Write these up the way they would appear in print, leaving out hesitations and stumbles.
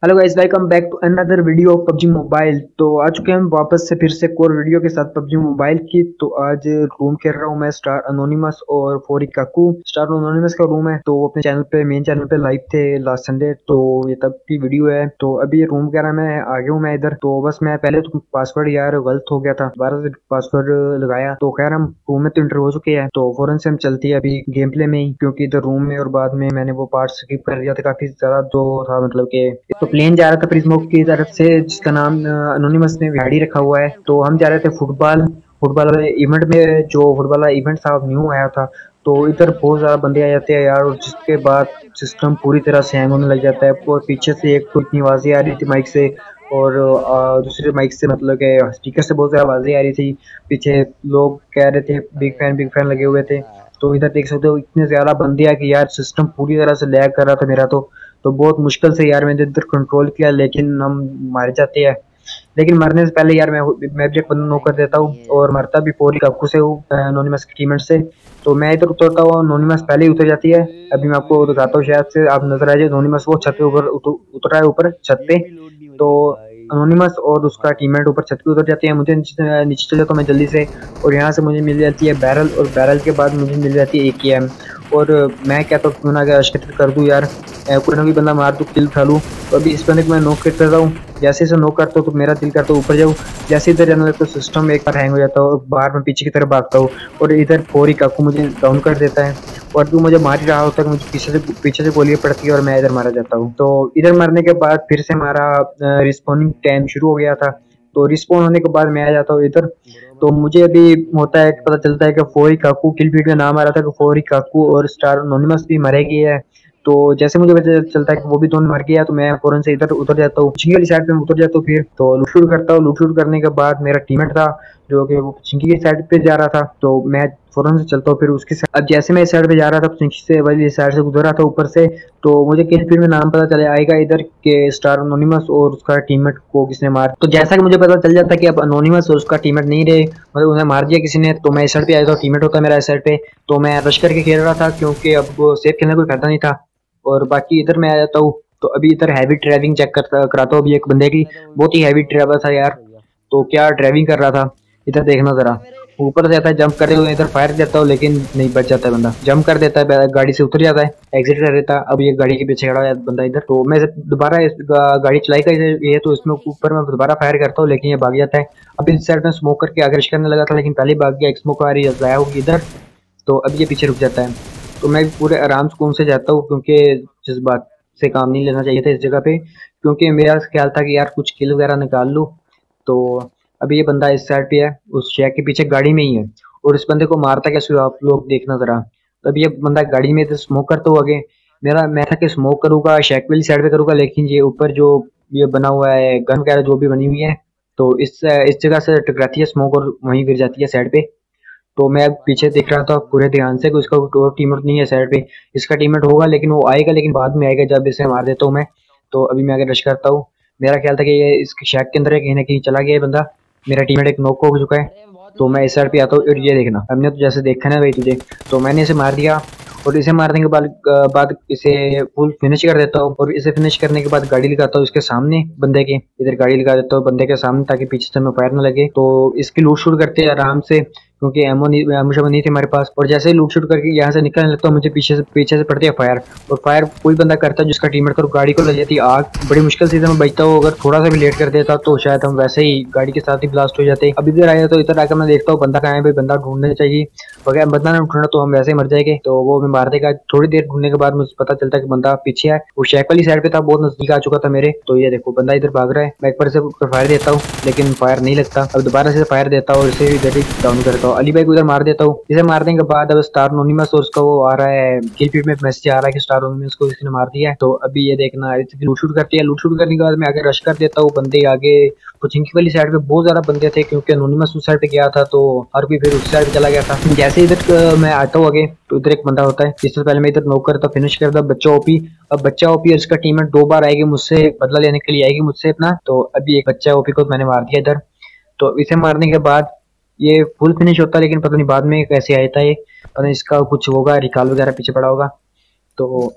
Hello guys, welcome back to another video of PUBG mobile. तो आ चुके हैं हम वापस से फिर से एक और वीडियो के साथ पबजी मोबाइल की। तो आज रूम खेल रहा हूँ मैं स्टार अनोनिमस और फोरी काकू। स्टार अनोनिमस का रूम है, तो वो अपने चैनल पे मेन चैनल पे लाइव थे लास्ट संडे, तो ये तब की वीडियो है। तो अभी ये रूम वगैरह मैं आ गया हूँ मैं इधर। तो बस मैं पहले तो पासवर्ड यार गलत हो गया था, दोबारा से पासवर्ड लगाया। तो खैर हम रूम में तो इंटर हो चुके हैं, तो फौरन से हम चलती है अभी गेम प्ले में ही, क्योंकि इधर रूम में और बाद में मैंने वो पार्ट स्किप कर दिया था काफी ज्यादा जो था, मतलब कि तो प्लेन जा रहा था प्रिज्मोक की तरफ से, जिसका नाम अनोनिमस ने वीआईडी रखा हुआ है। तो हम जा रहे थे फुटबॉल फुटबॉल वाले इवेंट में, जो फुटबॉल वाला इवेंट था न्यू आया था। तो इधर बहुत ज्यादा बंदे आ जाते हैं यार, और जिसके बाद सिस्टम पूरी तरह से हैंग होने लग जाता है। और पीछे से एक तो इतनी आवाजें आ रही थी माइक से, और दूसरे माइक से, मतलब के स्पीकर से बहुत ज्यादा आवाजें आ रही थी। पीछे लोग कह रहे थे बिग फैन लगे हुए थे। तो इधर देख सकते हो इतने ज्यादा बंदे आ कि यार सिस्टम पूरी तरह से लैग कर रहा था मेरा। तो बहुत मुश्किल से यार मैंने इधर कंट्रोल किया, लेकिन हम मारे जाते हैं। लेकिन मरने से पहले यार मैं भी एक बंदा नो कर देता हूँ, और मरता भी फोरी काकू से हूँ, एनोनिमस की टीममेट से। तो मैं इधर उतरता हूँ, एनोनिमस पहले ही उतर जाती है। अभी मैं आपको दिखाता हूँ, शायद से आप नजर आ जाए। एनोनिमस वो छत पे ऊपर उतर रहा है, ऊपर छत पे। गेम ही लोड नहीं हो तो रही है भाई। अनोनिमस और उसका टीममेट ऊपर छत पे उतर जाते हैं, मुझे नीचे नीचे चले तो मैं जल्दी से। और यहाँ से मुझे मिल जाती है बैरल, और बैरल के बाद मुझे मिल जाती है AKM। और मैं कहता हूँ क्यों ना कर दूं यार, कोई ना कोई बंदा मार दूं, किल उठा लूं। तो अभी इस बंदे को मैं नॉक करता रहा हूँ। जैसे इसे नॉक करता हूँ तो मेरा दिल करता है ऊपर जाऊँ। जैसे इधर जाने लगता है तो सिस्टम एक बार हैंग हो जाता है, और बाहर में पीछे की तरफ भागता हूँ। और इधर फोरी काकू मुझे डाउन कर देता है, और तू मुझे मार ही रहा होता है, मुझे पीछे से गोलियां पड़ती है और मैं इधर मारा जाता हूँ। तो इधर मरने के बाद फिर से हमारा रिस्पॉन्डिंग टाइम शुरू हो गया था। तो रिस्पॉन होने के बाद मैं आ जाता हूँ इधर। तो बरोबर मुझे अभी होता है, पता चलता है कि फोरी काकू किल फीड में नाम आ रहा था कि फोरी काकू और स्टार एनोनिमस भी मरेगी है। तो जैसे मुझे पता चलता है कि वो भी दोनों मर गया, तो मैं फौरन से इधर उतर जाता हूँ, चिंकी वाली साइड पे उतर जाता हूँ। फिर तो लूट शूट करता हूँ। लूट शूट करने के बाद मेरा टीममेट था जो कि वो चिंकी की साइड पे जा रहा था, तो मैं फौरन से चलता हूँ फिर उसकी साइड। अब जैसे मैं इस साइड पे जा रहा था, चिंकी से वाली साइड से गुजर रहा था ऊपर से, तो मुझे किल फीड में नाम पता चले आएगा इधर के स्टार अनोनिमस और उसका टीममेट को किसने मार। तो जैसा कि मुझे पता चल जाता है कि अब अनोनिमस और उसका टीममेट नहीं रहे, मतलब उन्हें मार दिया किसी ने, तो मैं इस साइड पे आया था, टीममेट होता है मेरा इस साइड पे। तो मैं रश करके खेल रहा था, क्योंकि अब सेफ खेलने कोई फायदा नहीं था। और बाकी इधर मैं आ जाता हूँ। तो अभी इधर हैवी ड्राइविंग चेक कराता हूँ अभी एक बंदे की। मैं तो बहुत ही हैवी ड्राइवर था यार। मिस हो गया। तो क्या ड्राइविंग कर रहा था, इधर देखना जरा। अरे मेरे ऊपर से आता है जंप करते हुए, इधर फायर देता हूँ लेकिन नहीं, बच जाता है बंदा। जंप कर देता है, गाड़ी से उतर जाता है, एग्जिट कर देता है। अब ये गाड़ी के पीछे खड़ा है बंदा इधर। तो मैं दोबारा इस गाड़ी चलाई कर ये, तो इसमें ऊपर मैं दोबारा फायर करता हूँ, लेकिन ये भाग जाता है। अब इस साइड में स्मोक करके आगे रश करने लगा था, लेकिन पहले भाग गया। एक स्मोक आ रही है, लाया होगी इधर। तो अब ये पीछे रुक जाता है। तो मैं पूरे आराम सुकून से जाता हूँ, क्योंकि जिस बात से काम नहीं लेना चाहिए था इस जगह पे, क्योंकि मेरा ख्याल था कि यार कुछ किल वगैरह निकाल लूँ। तो अभी ये बंदा इस साइड पे है, उस शेक के पीछे गाड़ी में ही है। और इस बंदे को मारता कैसे हुआ आप लोग देखना जरा। तो अभी ये बंदा गाड़ी में तो स्मोक करता हुआ आगे, मेरा मैं था कि स्मोक करूंगा शेक वाली साइड पे करूंगा, लेकिन ये ऊपर जो ये बना हुआ है गन वगैरह जो भी बनी हुई है, तो इस जगह से टकराती है स्मोक और वहीं गिर जाती है साइड पे। तो मैं पीछे देख रहा था पूरे ध्यान से कि उसका और टीममेट नहीं है साइड पे। इसका टीममेट होगा, लेकिन वो आएगा, लेकिन बाद में आएगा जब इसे मार देता हूँ मैं। तो अभी मैं आगे रश करता हूँ। मेरा ख्याल था कि ये इसके शैक के अंदर है, कहीं ना कहीं चला गया है बंदा। मेरा टीममेट एक नॉक हो चुका है। अरे बहुत तो लोग मैं हैं इस साइड पे आता हूँ, और ये देखना, हमने तो जैसे देखा ना भाई तुझे। तो मैंने इसे मार दिया, और इसे मारने के बाद इसे फुल फिनिश कर देता हूँ। और इसे फिनिश करने के बाद गाड़ी लगाता हूँ इसके सामने बंदे के, इधर गाड़ी लगा देता हूँ बंदे के सामने, ताकि पीछे से हमें फायर ना लगे। तो इसकी लूट शूट करते हैं आराम से, क्योंकि एमो शमो नहीं थे हमारे पास। और जैसे ही लूट शूट करके यहाँ से निकलने लगता हूँ, मुझे पीछे से पड़ती है फायर। और फायर कोई बंदा करता है जिसका टीममेट कर गाड़ी को लग जाती है आग। बड़ी मुश्किल से मैं बचता हूँ, अगर थोड़ा सा भी लेट कर देता तो शायद हम वैसे ही गाड़ी के साथ ही ब्लास्ट हो जाते। अब इधर आया तो इधर आकर मैं देखता हूँ बंदा कहाँ है भाई, बंदा ढूंढना चाहिए। अगर बंदा ना ढूंढना तो हम वैसे ही मर जाएंगे, तो वो हमें मार देगा। थोड़ी देर ढूंढने के बाद मुझे पता चलता है कि बंदा पीछे है, वो शेक वाली साइड पे था, बहुत नजदीक आ चुका था मेरे। तो ये देखो बंदा इधर भाग रहा है, मैं एक बार से फायर देता हूँ लेकिन फायर नहीं लगता। अब दोबारा से फायर देता हूँ और इसे भी डाउन करता हूँ। अली भाई को इधर मार देता हूँ। इसे मारने के बाद अब स्टार एनोनिमस और उसका वो आ रहा है किल फीड में मैसेज आ रहा है कि स्टार एनोनिमस को किसी ने मार दिया है। तो अभी ये देखना लूट शूट करती है। लूट शूट करने के बाद मैं आगे रश कर देता हूँ, बंदे आगे। तो चिंकी वाली साइड पे बहुत ज्यादा बंदे थे, क्योंकि एनोनिमस उस साइड पे गया था, तो हर कोई फिर उस साइड पे चला गया था। जैसे इधर मैं आता हूँ आगे, तो इधर एक बंदा होता है, इससे पहले मैं इधर नॉक करता, फिनिश करता बच्चा ओपी। अब बच्चा ओपी और इसका टीममेट दो बार आएगी मुझसे बदला लेने के लिए, आएगी मुझसे अपना। तो अभी एक बच्चा ओपी को मैंने मार दिया इधर। तो इसे मारने के बाद ये फुल फिनिश होता है, लेकिन पता नहीं बाद में कैसे आया था ये, पता नहीं इसका कुछ होगा, रिकॉल वगैरह पीछे पड़ा होगा। तो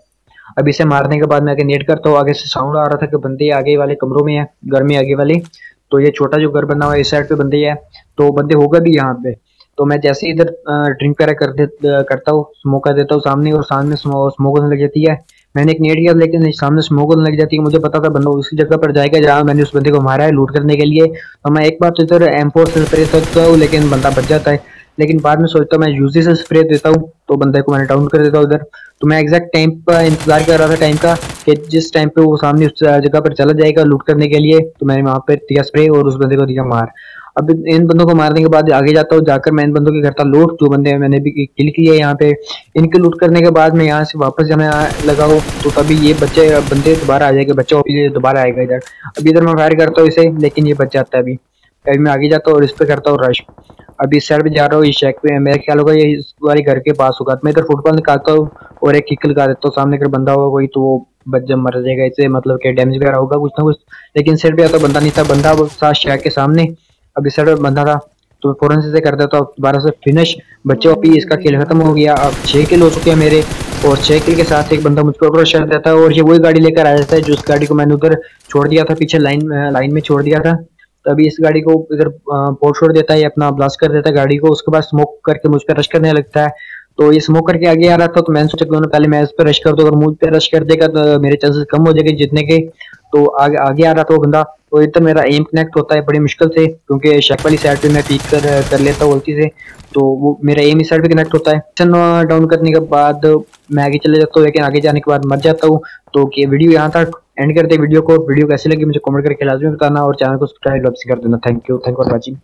अब इसे मारने के बाद मैं आगे नेट करता हूँ, आगे से साउंड आ रहा था कि बंदे आगे वाले कमरों में है, घर में आगे वाले। तो ये छोटा जो घर बना हुआ है इस साइड पे बंदे है, तो बंदे होगा भी यहाँ पे। तो मैं जैसे ही इधर ड्रिंक वगैरह करता हूँ, स्मोक कर देता हूँ सामने, और सामने स्मोक होने लग जाती है। मैंने एक नेट किया लेकिन सामने स्मोक होने लग जाती है, मुझे पता था बंदा उसी जगह पर जाएगा जहाँ मैंने उस बंदे को मारा है लूट करने के लिए। तो मैं एक बार तो इधर M4 से स्प्रे करता हूँ लेकिन बंदा बच जाता है, लेकिन बाद में सोचता हूँ मैं यूजी से स्प्रे देता हूँ तो बंदे को मैंने डाउन कर देता हूँ उधर। तो मैं एग्जैक्ट टाइम पर इंतजार कर रहा था टाइम का, कि जिस टाइम पे वो सामने उस जगह पर चला जाएगा लूट करने के लिए, तो मैंने वहां पे दिया स्प्रे और उस बंदे को दिया मार। अब इन बंदों को मारने के बाद आगे जाता हूँ, जाकर मैं इन बंदों के करता लूट, जो बंदे मैंने भी किल किए यहाँ पे। इनके लूट करने के बाद मैं यहाँ से वापस जाने लगा हूँ, तो तभी ये बच्चे बंदे दोबारा आ जाएंगे, बच्चा दोबारा आएगा इधर। अभी इधर मैं फायर करता हूँ इसे, लेकिन ये बच जाता है अभी। अभी मैं आगे जाता हूँ और इस पे करता हूँ रश। अभी इस साइड पे जा रहा हूँ, इस शेक पे मेरे ख्याल होगा ये इस वाले घर के पास होगा। तो मैं इधर फुटबॉल निकालता हूँ और एक किक लगा देता हूँ, सामने अगर बंदा होगा कोई तो वो बच जब मर जाएगा, इससे मतलब कि डैमेज वगैरह होगा कुछ ना कुछ। लेकिन इस साइड पे आता बंदा नहीं था, बंदा वो था शेक के सामने। अब इस साइड पे बंदा था, तो फौरन से कर देता हूँ दोबारा से फिनिश। बच्चे ओपी, इसका खेल खत्म हो गया। अब 6 किल हो चुके हैं मेरे, और 6 किल के साथ एक बंदा मुझको ऊपर शर्ट देता है, और ये वही गाड़ी लेकर आ जाता है जो उस गाड़ी को मैंने उधर छोड़ दिया था, पीछे लाइन में छोड़ दिया था। तभी इस गाड़ी को इधर पोर्ट छोड़ देता है, अपना ब्लास्ट कर देता है गाड़ी को। उसके बाद स्मोक करके मुझ पर रश करने लगता है। तो ये स्मोक करके आगे आ रहा था, तो मैंने सोचा क्यों ना पहले मैं इस पर रश कर दूं, अगर मुझ पे रश कर देगा तो मेरे चांसेस कम हो जाएंगे जीतने के। तो आगे आगे आ रहा था वो बंदा, तो इधर मेरा एम कनेक्ट होता है बड़ी मुश्किल से, क्योंकि शेक वाली साइड पे मैं पीक कर लेता हूँ गलती से। तो वो मेरा एम इस साइड पे कनेक्ट होता है। डाउन करने के बाद मैं आगे चले जाता हूँ, लेकिन आगे जाने के बाद मर जाता हूँ। तो ये वीडियो यहाँ तक एंड करते हैं वीडियो को। वीडियो कैसी लगी मुझे कमेंट करके लाजमी बताना, और चैनल को सब्सक्राइब कर देना। Thank you for watching.